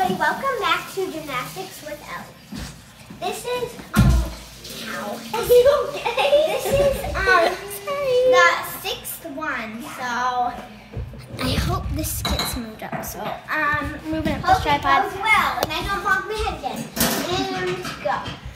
everybody, welcome back to Gymnastics with Ellie. This is Are you okay? This is the 6th one, so I hope this gets moved up. So moving up this tripod. Hope it goes well, and I don't bonk my head again. And go.